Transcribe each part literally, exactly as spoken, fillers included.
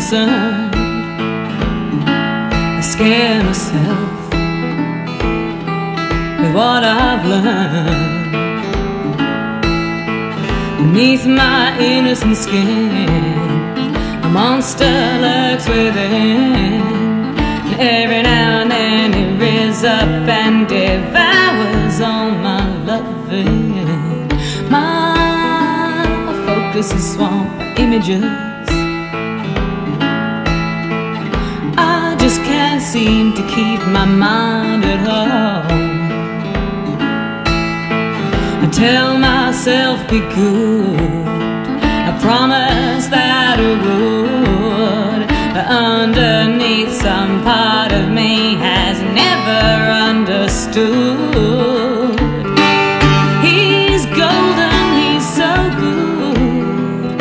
concerned. I scare myself with what I've learned. Beneath my innocent skin, a monster lurks within. And every now and then it rears up and devours all my loving. My focus is swamped by images. I just can't seem to keep my mind at home. I tell myself be good, I promise that I would, but underneath some part of me has never understood. He's golden, he's so good.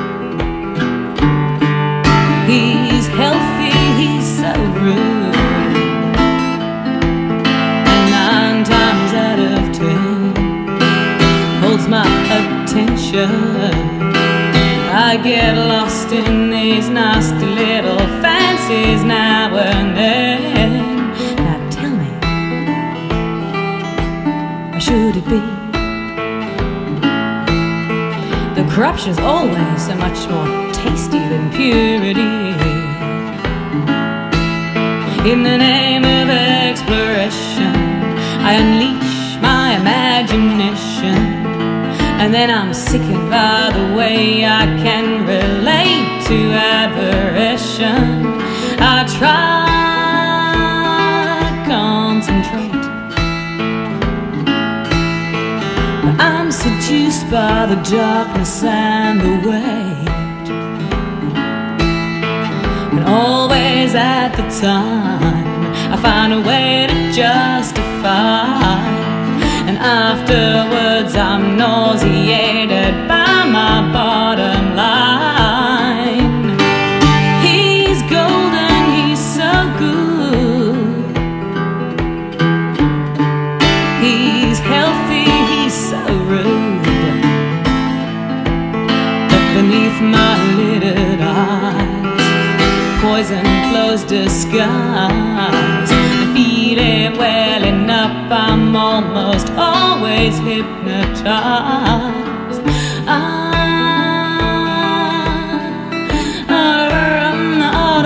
He's healthy, he's so rude. And nine times out of ten holds my attention. I get lost in these nasty little fancies now and then. Now tell me, how should it be? The corruption's always so much more tasty than purity. In the name of exploration, I unleash my imagination. And then I'm sickened by the way I can relate to aberration. I try to concentrate, but I'm seduced by the darkness and the weight. And always at the time I find a way to justify. And afterwards I'm nauseated by my bottom line. He's golden, he's so good. He's healthy, he's so rude. But beneath my lidded eyes, poison flows disguised. I feed it welling up, I'm almost always hypnotized. I, I, I,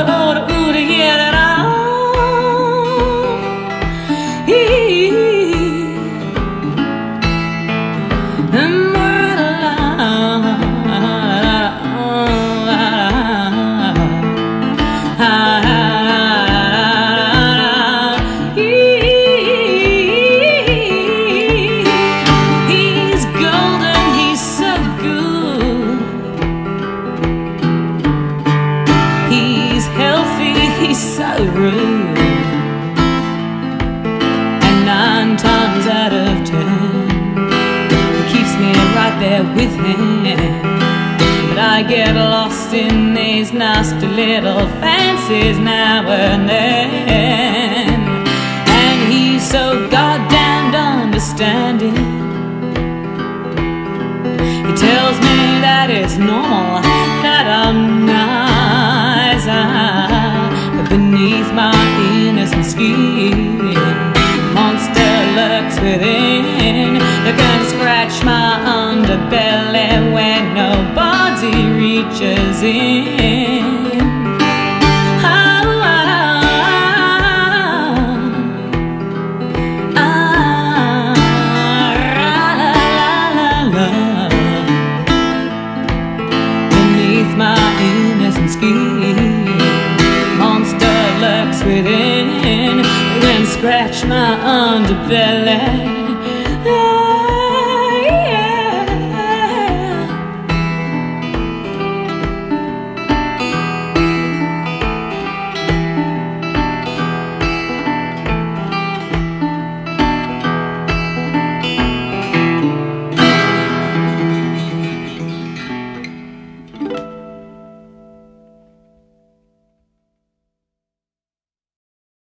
rude. And nine times out of ten he keeps me right there with him. But I get lost in these nasty little fancies now and then. And he's so goddamned understanding. He tells me that it's normal, that I'm nice, but beneath my innocent skin, monster lurks within. That can scratch my underbelly when nobody reaches in. Monster lurks within, then scratch my underbelly.